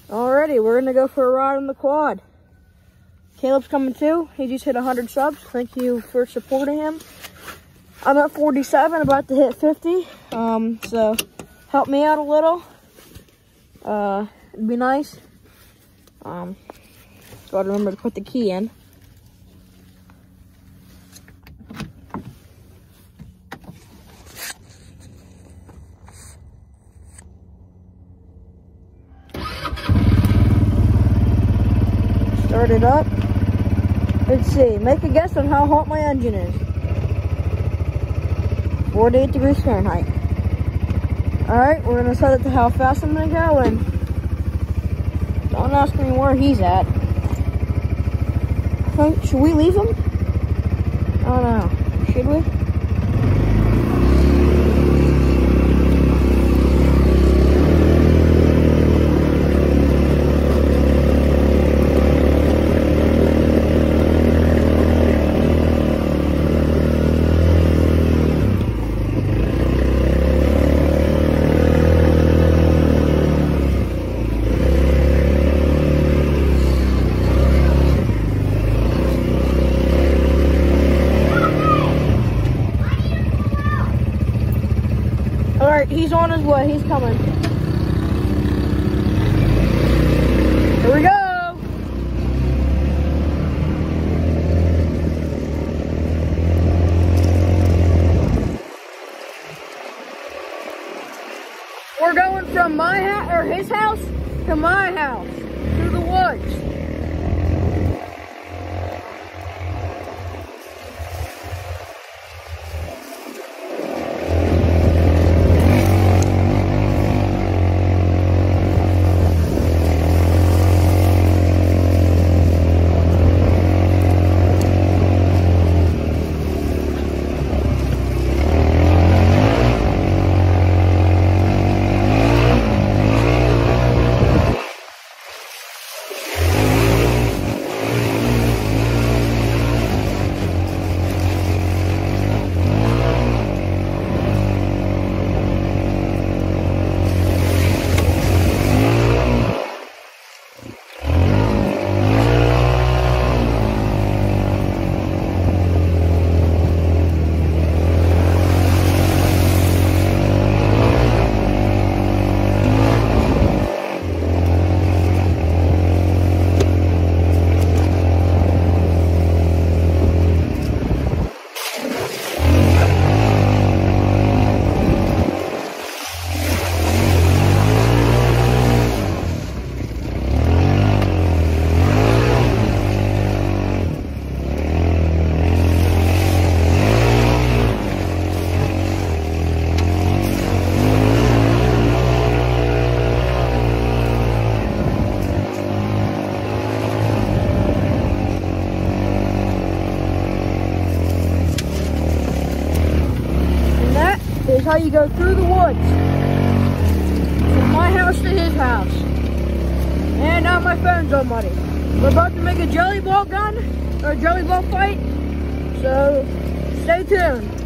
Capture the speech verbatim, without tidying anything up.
Alrighty, we're gonna go for a ride on the quad. Caleb's coming too. He just hit one hundred subs. Thank you for supporting him. I'm at forty-seven, about to hit fifty. Um, so help me out a little. Uh, it'd be nice. Um, gotta remember to put the key in. Start it up. Let's see. Make a guess on how hot my engine is. forty-eight degrees Fahrenheit. Alright, we're going to set it to how fast I'm going to go, and don't ask me where he's at. Should we leave him? I don't know. Should we? Alright, he's on his way. He's coming. Here we go. We're going from my house, or his house, to my house, through the woods. Is how you go through the woods. From my house to his house. And now my phone's on muddy. We're about to make a jelly ball gun, or a jelly ball fight. So stay tuned.